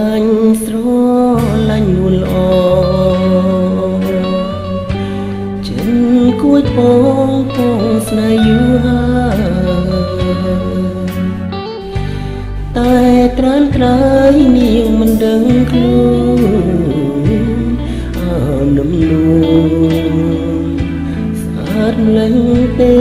ឡាញ់ស្រឡាញ់នួនល្អចិនគួយពងពងស្នេហ៍យូរហើយតែត្រានក្រៃនាងមិនដឹងខ្លួនអើនឹមនួនស្អាតលែងទេ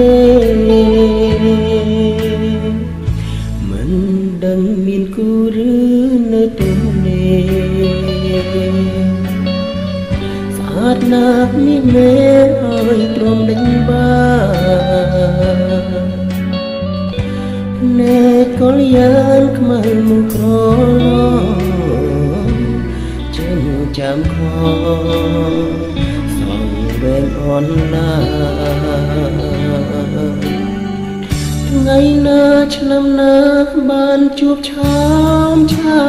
មិនដឹងមានគូឬនៅទុំនេះស្អាតណាស់មានមេហើយទ្រាំដេញបានណែកលយ៉ាងខ្មៅមកក្រឡងចិនចាំខសងវែងអនឡាថ្ងៃណាឆ្នាំណាបានជួបឆាមឆា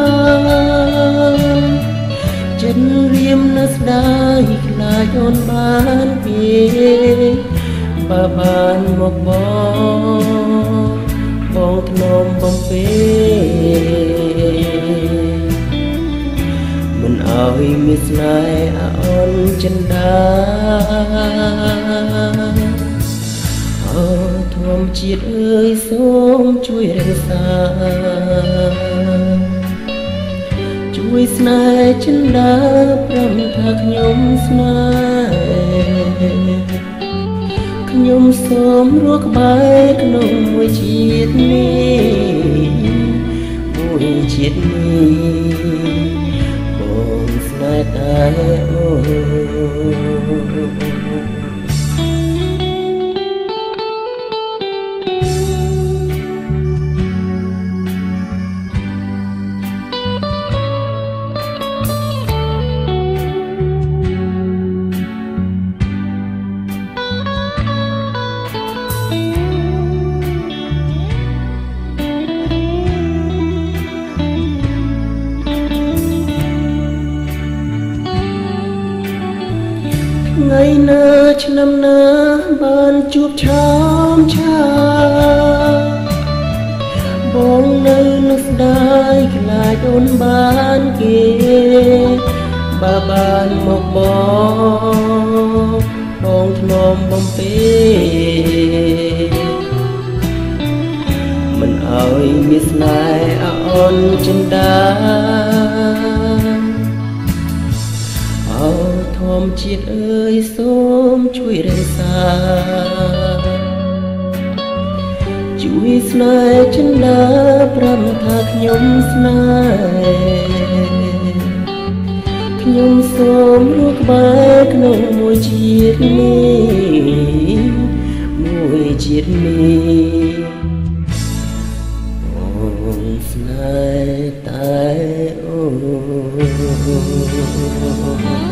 ចិនរៀមនៅស្ដាយខ្លាចអូនបានពីបើបានមកបងធ្នមបំពេមិនអើយមានស្នេហ៍អូនចិនដាអូធម្មជាតិអើយសូមជួយរក្សាជួយស្នេហ៍ចិនដាព្រមថាខ្ញុំស្នេហ៍ខ្ញុំសូមរស់ក្បែរក្នុងមួយជាតិនេះមួយជាតិនេះបងស្នេហ៍តែអូថ្ងៃណាឆ្នាំណាបានជួបឆាមឆាបងនៅនឹកស្ដាយខ្លាចអូនបានគេបើបានមកបងធ្នមបំពេមិនអើយមានស្នេហ៍អូនចិនដាធម្មជាតិអើយសូមជួយរក្សាជួយស្នេហ៍ចិនដាព្រមថាខ្ញុំស្នេហ៍ខ្ញុំសូមរស់ក្បែរក្នុងមួយជាតិនេះមួយជាតិនេះបងស្នេហ៍តែអូ